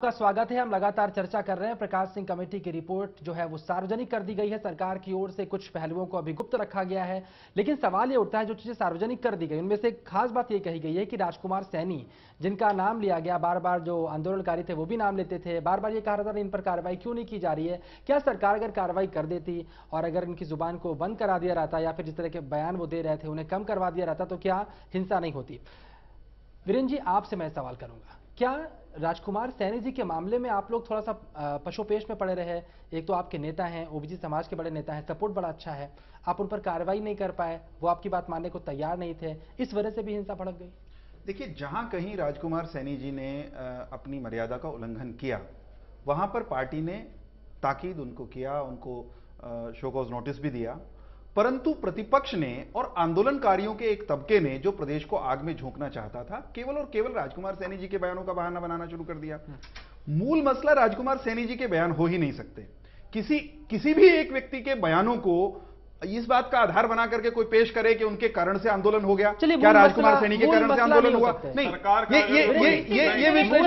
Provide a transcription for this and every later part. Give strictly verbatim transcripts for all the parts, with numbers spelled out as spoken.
का स्वागत है। हम लगातार चर्चा कर रहे हैं प्रकाश सिंह कमेटी की रिपोर्ट जो है वो सार्वजनिक कर दी गई है। सरकार की ओर से कुछ पहलुओं को अभी गुप्त रखा गया है, लेकिन सवाल ये उठता है जो चीजें सार्वजनिक कर दी गई उनमें से एक खास बात ये कही गई है कि राजकुमार सैनी जिनका नाम लिया गया, बार बार जो आंदोलनकारी थे वो भी नाम लेते थे, बार बार ये कहा रहा था इन पर कार्रवाई क्यों नहीं की जा रही है। क्या सरकार अगर कार्रवाई कर देती और अगर इनकी जुबान को बंद करा दिया रहता या फिर जिस तरह के बयान वो दे रहे थे उन्हें कम करवा दिया रहता तो क्या हिंसा नहीं होती? वीरेंद्र जी, आपसे मैं सवाल करूंगा, क्या राजकुमार सैनी जी के मामले में आप लोग थोड़ा सा पशोपेश में पड़े रहे? एक तो आपके नेता हैं, ओबीसी समाज के बड़े नेता हैं, सपोर्ट बड़ा अच्छा है, आप उन पर कार्रवाई नहीं कर पाए, वो आपकी बात मानने को तैयार नहीं थे, इस वजह से भी हिंसा भड़क गई? देखिए, जहां कहीं राजकुमार सैनी जी ने अपनी मर्यादा का उल्लंघन किया वहां पर पार्टी ने ताकीद उनको किया, उनको शो कॉज नोटिस भी दिया, परंतु प्रतिपक्ष ने और आंदोलनकारियों के एक तबके ने जो प्रदेश को आग में झोंकना चाहता था, केवल और केवल राजकुमार सैनी जी के बयानों का बहाना बनाना शुरू कर दिया। मूल मसला राजकुमार सैनी जी के बयान हो ही नहीं सकते। किसी किसी भी एक व्यक्ति के बयानों को इस बात का आधार बना करके कोई पेश करे कि उनके कारण से आंदोलन हो गया, क्या राजकुमार सैनी के कारण से आंदोलन हुआ? नहीं, ये ये ये ये ये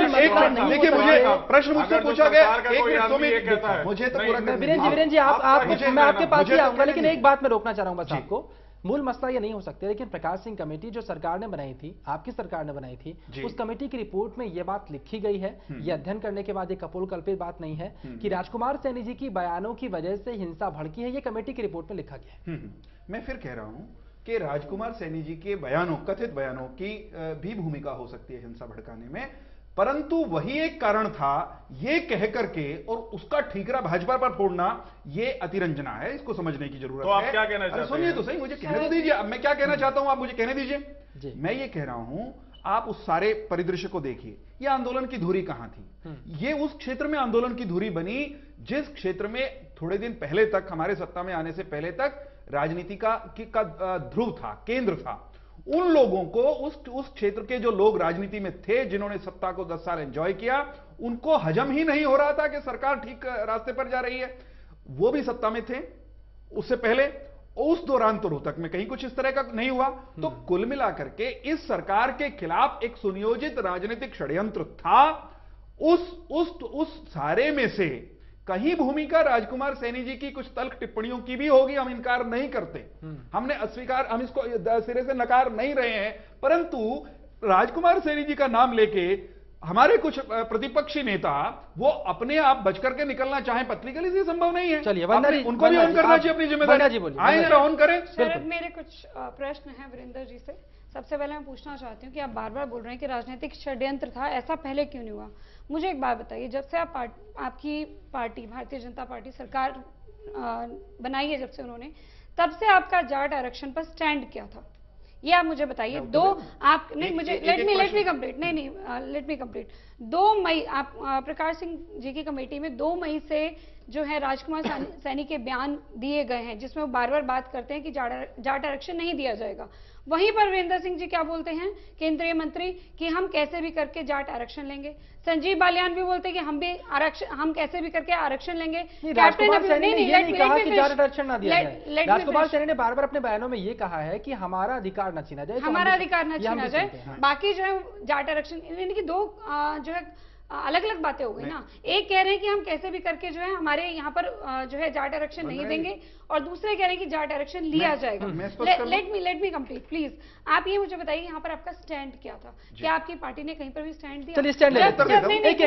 देखिए, मुझे प्रश्न मुझसे पूछा गया, एक मिनट मुझे तो पूरा। वीरेंद्र जी, वीरेंद्र जी, आप आप मैं आपके पास ही आऊंगा, लेकिन एक बात मैं रोकना चाह रहा हूं बस आपको। मूल मसला ये नहीं हो सकते, लेकिन प्रकाश सिंह कमेटी जो सरकार ने बनाई थी, आपकी सरकार ने बनाई थी, उस कमेटी की रिपोर्ट में यह बात लिखी गई है, ये अध्ययन करने के बाद एक कपोल कल्पित बात नहीं है कि राजकुमार सैनी जी की बयानों की वजह से हिंसा भड़की है, ये कमेटी की रिपोर्ट में लिखा गया है। मैं फिर कह रहा हूं कि राजकुमार सैनी जी के बयानों, कथित बयानों की भी भूमिका हो सकती है हिंसा भड़काने में, परंतु वही एक कारण था ये कह करके और उसका ठीकरा भाजपा पर फोड़ना, ये अतिरंजना है, इसको समझने की जरूरत है। तो आप क्या कहना चाहते हैं? सुनिए तो सही, मुझे कहने तो दीजिए। अब मैं क्या कहना चाहता हूं, आप मुझे कहने दीजिए। मैं ये कह रहा हूं, आप उस सारे परिदृश्य को देखिए। ये आंदोलन की धुरी कहां थी? ये उस क्षेत्र में आंदोलन की धुरी बनी जिस क्षेत्र में थोड़े दिन पहले तक, हमारे सत्ता में आने से पहले तक राजनीति का, का ध्रुव था, केंद्र था। उन लोगों को, उस उस क्षेत्र के जो लोग राजनीति में थे, जिन्होंने सत्ता को दस साल एंजॉय किया, उनको हजम ही नहीं हो रहा था कि सरकार ठीक रास्ते पर जा रही है। वो भी सत्ता में थे उससे पहले, उस दौरान तो रोहतक में कहीं कुछ इस तरह का नहीं हुआ। तो कुल मिलाकर के इस सरकार के खिलाफ एक सुनियोजित राजनीतिक षड्यंत्र था। उस उस उस सारे में से कहीं भूमिका राजकुमार सैनी जी की कुछ तल्ख टिप्पणियों की भी होगी, हम इनकार नहीं करते, हमने अस्वीकार, हम इसको सिरे से नकार नहीं रहे हैं, परंतु राजकुमार सैनी जी का नाम लेके हमारे कुछ प्रतिपक्षी नेता वो अपने आप बच करके निकलना चाहें पत्रिकली, से संभव नहीं है। चलिए, उनको भी ऑन करना चाहिए अपनी जिम्मेदारी, आए ऑन करें। मेरे कुछ प्रश्न हैं वीरेंद्र जी से। सबसे पहले मैं पूछना चाहती हूँ कि आप बार बार बोल रहे हैं कि राजनीतिक षड्यंत्र था, ऐसा पहले क्यों नहीं हुआ? मुझे एक बात बताइए, जब से आप पार्ट, आपकी पार्टी भारतीय जनता पार्टी सरकार बनाई है, जब से उन्होंने, तब से आपका जाट आरक्षण पर स्टैंड क्या था, ये आप मुझे बताइए। दो आप नहीं, मुझे let me let me complete नहीं नहीं लेट मी कंप्लीट दो मई आप प्रकाश सिंह जी की कमेटी में दो मई से जो है राजकुमार सैनी के बयान दिए गए हैं, जिसमें वो बार बार बात करते हैं कि जाट आरक्षण नहीं दिया जाएगा। वहीं पर वीरेंद्र सिंह जी क्या बोलते हैं, केंद्रीय मंत्री, कि हम कैसे भी करके जाट आरक्षण लेंगे। संजीव बालियान भी बोलते हैं कि हम भी आरक्षण, हम कैसे भी करके आरक्षण लेंगे। राजकुमार सैनी ने ये नहीं कहा कि जाट आरक्षण ना दिया जाए। राजकुमार सैनी ने बार बार अपने बयानों में ये कहा है कि हमारा अधिकार न छीना जाए, हमारा अधिकार न छीना जाए। बाकी जो है जाट आरक्षण, इनकी दो जो है अलग अलग बातें हो गई ना। एक कह रहे हैं कि हम कैसे भी करके जो है हमारे यहाँ पर जो है जाट आरक्षण नहीं देंगे, और दूसरे कह रहे हैं कि जाट आरक्षण लिया जाएगा। Let me let me complete please. आप ये मुझे बताइए, यहाँ पर आपका स्टैंड क्या था? क्या आपकी पार्टी ने कहीं पर भी स्टैंड दिया? चलिए स्टैंड मेरा प्रश्न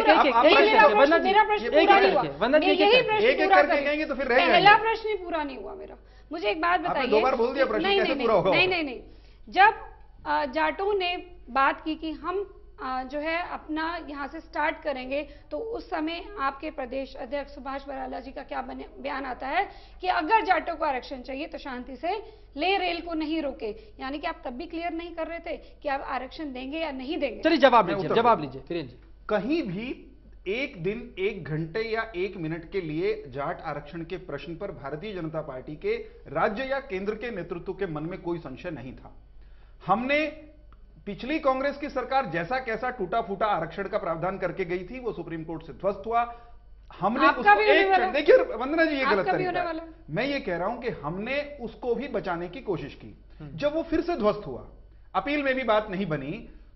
पूरा नहीं हुआ, यही प्रश्न पूरा करेंगे तो फिर पहला प्रश्न ही पूरा नहीं हुआ मेरा। मुझे एक बात बताइए। दो बार बोल दिया प्रश्न, कैसे पूरा होगा? नहीं नहीं नहीं, जब जाटों ने बात की कि हम जो है अपना यहाँ से स्टार्ट करेंगे, तो उस समय आपके प्रदेश अध्यक्ष सुभाष बराला जी का क्या बयान आता है कि अगर जाटों को आरक्षण चाहिए तो शांति से ले, रेल को नहीं रोके। यानी कि आप तब भी क्लियर नहीं कर रहे थे कि आप आरक्षण देंगे या नहीं देंगे। चलिए जवाब लीजिए, जवाब लीजिए फिर। कहीं भी एक दिन, एक घंटे या एक मिनट के लिए जाट आरक्षण के प्रश्न पर भारतीय जनता पार्टी के राज्य या केंद्र के नेतृत्व के मन में कोई संशय नहीं था। हमने पिछली कांग्रेस की सरकार जैसा कैसा टूटा फूटा आरक्षण का प्रावधान करके गई थी, वो सुप्रीम कोर्ट से ध्वस्त हुआ। हमने उसको एक, देखिए वंदना जी, ये गलत तरीका है। मैं ये कह रहा हूं कि हमने उसको भी बचाने की कोशिश की। जब वो फिर से ध्वस्त हुआ, अपील में भी बात नहीं बनी,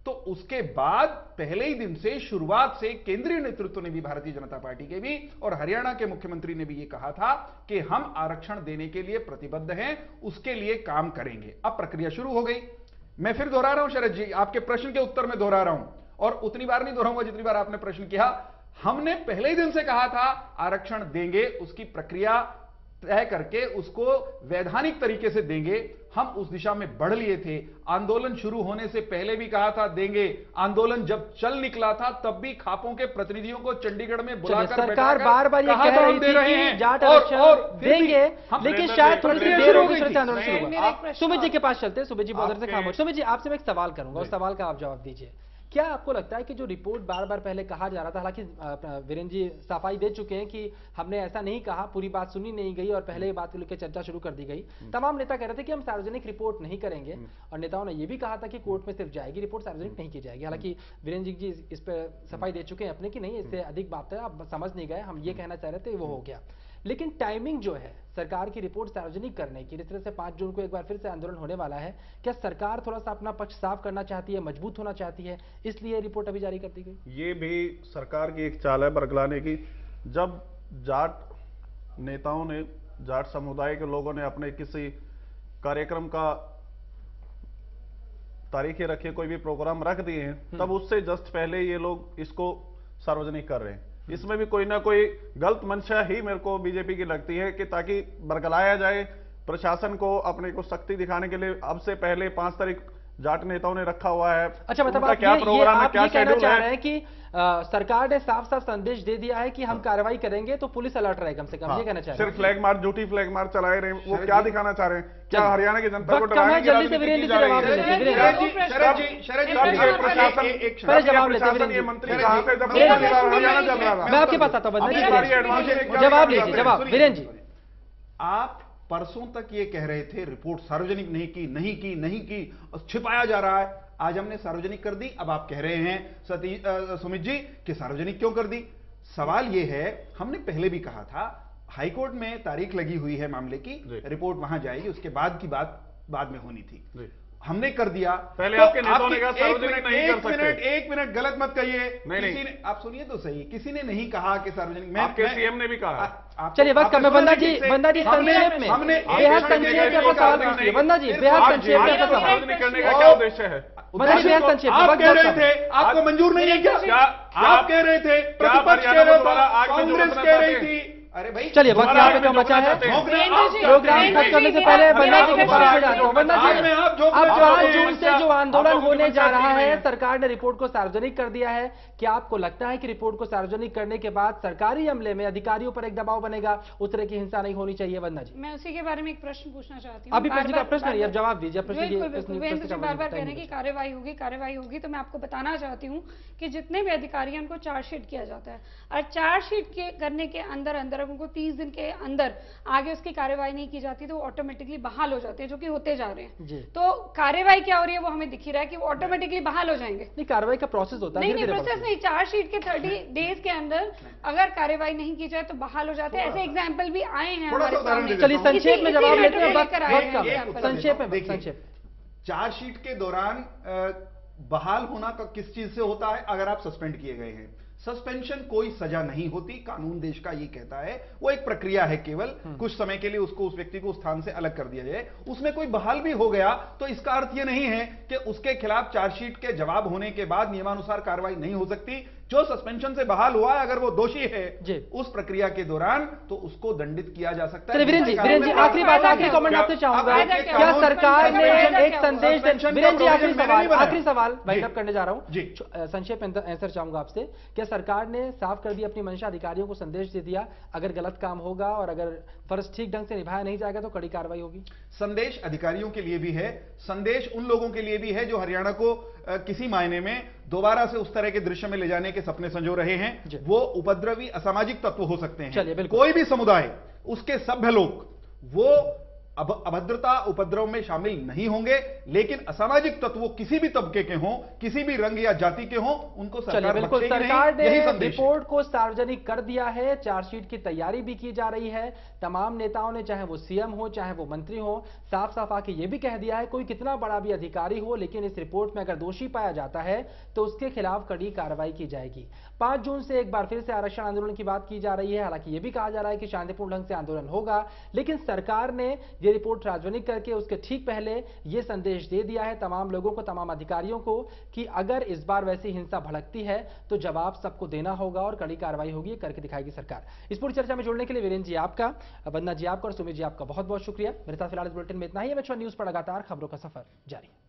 तो उसके बाद पहले ही दिन से, शुरुआत से केंद्रीय नेतृत्व ने भी, भारतीय जनता पार्टी के भी और हरियाणा के मुख्यमंत्री ने भी यह कहा था कि हम आरक्षण देने के लिए प्रतिबद्ध हैं, उसके लिए काम करेंगे। अब प्रक्रिया शुरू हो गई। मैं फिर दोहरा रहा हूं शरद जी, आपके प्रश्न के उत्तर में दोहरा रहा हूं, और उतनी बार नहीं दोहराऊंगा जितनी बार आपने प्रश्न किया। हमने पहले ही दिन से कहा था आरक्षण देंगे, उसकी प्रक्रिया तय करके उसको वैधानिक तरीके से देंगे। हम उस दिशा में बढ़ लिए थे। आंदोलन शुरू होने से पहले भी कहा था देंगे। आंदोलन जब चल निकला था तब भी खापों के प्रतिनिधियों को चंडीगढ़ में बुलाकर सरकार बार बार ये कह रही थी कि जाट आरक्षण देंगे, लेकिन शायद थोड़ी सी देर हो गई से आंदोलन शुरू हुआ। सुमित जी के पास चलते हैं। सुमित जी बहुत देर से खामोश। सुमित जी, आपसे मैं एक सवाल करूंगा, उस सवाल का आप जवाब दीजिए। क्या आपको लगता है कि जो रिपोर्ट बार बार पहले कहा जा रहा था, हालांकि वीरेंद्र जी सफाई दे चुके हैं कि हमने ऐसा नहीं कहा, पूरी बात सुनी नहीं गई और पहले ही बात को लेकर चर्चा शुरू कर दी गई। तमाम नेता कह रहे थे कि हम सार्वजनिक रिपोर्ट नहीं करेंगे, और नेताओं ने यह भी कहा था कि कोर्ट में सिर्फ जाएगी रिपोर्ट, सार्वजनिक नहीं की जाएगी। हालांकि वीरेंद्र जी इस पर सफाई दे चुके हैं अपने की नहीं, इससे अधिक बात है, आप समझ नहीं गए, हम ये कहना चाह रहे थे, वो हो गया। लेकिन टाइमिंग जो है सरकार की रिपोर्ट सार्वजनिक करने की, जिस तरह से पांच जून को एक बार फिर से आंदोलन होने वाला है, क्या सरकार थोड़ा सा अपना पक्ष साफ करना चाहती है, मजबूत होना चाहती है, इसलिए रिपोर्ट अभी जारी कर दी गई? ये भी सरकार की एक चाल है बरगलाने की। जब जाट नेताओं ने, जाट समुदाय के लोगों ने अपने किसी कार्यक्रम का तारीखें रखी, कोई भी प्रोग्राम रख दिए हैं, तब उससे जस्ट पहले ये लोग इसको सार्वजनिक कर रहे हैं। इसमें भी कोई ना कोई गलत मंशा ही मेरे को बीजेपी की लगती है कि ताकि बरगलाया जाए, प्रशासन को अपने को शक्ति दिखाने के लिए। अब से पहले पांच तारीख जाट नेताओं ने रखा हुआ है। अच्छा, मतलब आप क्या ये, प्रोग्राम ये है, क्या शेड्यूल चाह रहे हैं कि आ, सरकार ने साफ साफ संदेश दे दिया है कि हम कार्रवाई करेंगे तो पुलिस अलर्ट रहे कम से कम, ये कहना चाह रहे हैं। सिर्फ फ्लैग मार्च, झूठी फ्लैग मार्च चलाए रहे, वो क्या दिखाना चाह रहे हैं? क्या हरियाणा की जनता को डराने की राजनीति की जा रही है? मंत्री कहां थे जब हरियाणा चल रहा था? मैं आपके पास आता हूं, जवाब लीजिए, जवाब वीरेंद्र जी। आप परसों तक ये कह रहे थे रिपोर्ट सार्वजनिक नहीं की, नहीं की, नहीं की, छिपाया जा रहा है। आज हमने सार्वजनिक कर दी। अब आप कह रहे हैं सती सुमित जी कि सार्वजनिक क्यों कर दी? सवाल यह है, हमने पहले भी कहा था, हाईकोर्ट में तारीख लगी हुई है मामले की, रिपोर्ट वहां जाएगी, उसके बाद की बात बाद में होनी थी, हमने कर दिया। पहले तो आपके नेताओं ने कहा सार्वजनिक नहीं कर सकते। एक मिनट, एक मिनट गलत मत कहिए। नहीं, किसी ने, आप सुनिए तो सही, किसी ने नहीं कहा कि सार्वजनिक। आपके सीएम ने भी कहा। चलिए बस कम है बंदा जी, बंदा जी संक्षेप में, हमने बेहद संक्षेप में सवाल पूछिए बंदा जी, बेहद संक्षेप में सवाल करने का क्या उद्देश्य है? बंदा जी बेहद संक्षेप में। आप कह रहे थे, आपको मंजूर नहीं है क्या? आप कह रहे थे, प्रतिपक्ष कह रहे थे, कांग्रेस कह रही थी। अरे भाई चलिए वक्त यहाँ पे कम बचा है, प्रोग्राम खत्म करने से पहले बंदा जी के पास में जाता हूं। बंदा जी, अब पांच जून से जो आंदोलन होने जा रहा है, सरकार ने रिपोर्ट को सार्वजनिक कर दिया है। क्या आपको लगता है कि रिपोर्ट को सार्वजनिक करने के बाद सरकारी अमले में अधिकारियों पर एक दबाव बनेगा, उस तरह की हिंसा नहीं होनी चाहिए? बंदा जी, मैं उसी के बारे में एक प्रश्न पूछना चाहती हूँ। अभी प्रश्न का प्रश्न नहीं, अब जवाब दीजिए। प्रश्न बार बार कह रहे हैं कि कार्रवाई होगी, कार्रवाई होगी, तो मैं आपको बताना चाहती हूँ कि जितने भी अधिकारी हैं उनको चार्जशीट किया जाता है, और चार्जशीट के करने के अंदर अंदर उनको तीस दिन के अंदर आगे उसकी कार्रवाई नहीं की जाती तो वो ऑटोमेटिकली बहाल हो जाते हैं, जो कि होते जा रहे हैं। तो कार्रवाई क्या हो रही है वो हमें दिख ही रहा है कि वो ऑटोमेटिकली बहाल हो जाएंगे। नहीं, कार्रवाई का प्रोसेस होता है। नहीं नहीं प्रोसेस नहीं, चार्जशीट के तीस डेज के अंदर अगर कार्रवाई नहीं की जाए तो बहाल हो जाते हैं। ऐसे एग्जाम्पल भी आए हैं हमारे सामने। चलिए संक्षेप में जवाब लेते हैं, संक्षेप में। संक्षेप, चार्जशीट के दौरान बहाल होना किस चीज से होता है? अगर आप सस्पेंड किए गए हैं, सस्पेंशन कोई सजा नहीं होती, कानून देश का ये कहता है, वो एक प्रक्रिया है, केवल कुछ समय के लिए उसको, उस व्यक्ति को उस स्थान से अलग कर दिया जाए। उसमें कोई बहाल भी हो गया तो इसका अर्थ ये नहीं है कि उसके खिलाफ चार्जशीट के जवाब होने के बाद नियमानुसार कार्रवाई नहीं हो सकती। जो सस्पेंशन से बहाल हुआ है, अगर वो दोषी है उस प्रक्रिया के दौरान, तो उसको दंडित किया जा सकता है। वीरेंद्र जी, वीरेंद्र जी आखिरी बात, आखिरी कमेंट आपसे चाहूंगा, क्या सरकार ने एक संदेश? वीरेंद्र जी आखिरी सवाल, आखिरी सवाल वाइंड अप करने जा रहा हूं, संक्षेप आंसर चाहूंगा आपसे। क्या सरकार ने साफ कर दी अपनी मंशा, अधिकारियों को संदेश दे दिया, अगर गलत काम होगा और अगर फर्ज ठीक ढंग से निभाया नहीं जाएगा तो कड़ी कार्रवाई होगी? संदेश अधिकारियों के लिए भी है, संदेश उन लोगों के लिए भी है जो हरियाणा को आ, किसी मायने में दोबारा से उस तरह के दृश्य में ले जाने के सपने संजो रहे हैं। वो उपद्रवी असामाजिक तत्व हो सकते हैं, कोई भी समुदाय, उसके सभ्य लोग, वो अब अभद्रता उपद्रव में शामिल नहीं होंगे, लेकिन असामाजिक तत्व किसी भी तबके के हों, किसी भी रंग या जाति के हों, उनको सरकार बिल्कुल बख्शेगी नहीं, सरकार ने यही संदेश है। रिपोर्ट को सार्वजनिक कर दिया है। चार्जशीट की तैयारी भी की जा रही है। तमाम नेताओं ने, चाहे वो सीएम हो चाहे वो मंत्री हो, साफ साफ आके ये भी कह दिया है कोई कितना बड़ा भी अधिकारी हो, लेकिन इस रिपोर्ट में अगर दोषी पाया जाता है तो उसके खिलाफ कड़ी कार्रवाई की जाएगी। पांच जून से एक बार फिर से आरक्षण आंदोलन की बात की जा रही है। हालांकि यह भी कहा जा रहा है कि शांतिपूर्ण ढंग से आंदोलन होगा, लेकिन सरकार ने यह रिपोर्ट सार्वजनिक करके उसके ठीक पहले यह संदेश दे दिया है तमाम लोगों को, तमाम अधिकारियों को, कि अगर इस बार वैसी हिंसा भड़कती है तो जवाब सबको देना होगा और कड़ी कार्रवाई होगी, करके दिखाएगी सरकार। इस पूरी चर्चा में जुड़ने के लिए वीरेंद्र जी आपका, वंदना जी आपका और सुमित जी आपका बहुत बहुत शुक्रिया। मेरे साथ फिलहाल इस बुलेटिन में इतना ही। एमएच वन न्यूज पर लगातार खबरों का सफर जारी।